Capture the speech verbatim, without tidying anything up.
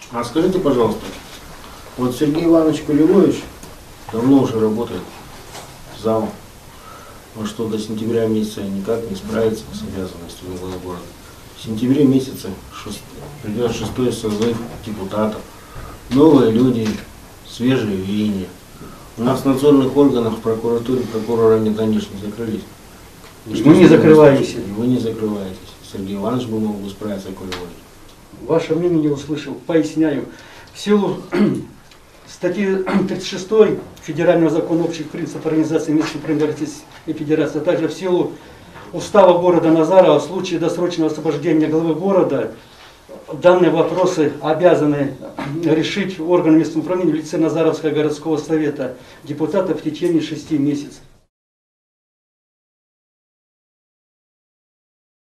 А скажите, пожалуйста, вот Сергей Иванович Полевойевич давно уже работает замом. Он что до сентября месяца никак не справится с обязанностями главы города. В сентябре месяце шест... придет шестой созыв депутатов. Новые люди, свежие веяния. У нас в надзорных органах, в прокуратуре прокурорами, конечно, закрылись. И мы не закрываетесь. Вы не закрываетесь. Сергей Иванович бы мог бы справиться, какой волей. Ваше мнение не услышал. Поясняю. В силу статьи тридцать шесть Федерального закона общих принципов организации местных правительств и федерации, а также в силу устава города Назарова в случае досрочного освобождения главы города данные вопросы обязаны решить органы местного управления в лице Назаровского городского совета депутатов в течение шести месяцев.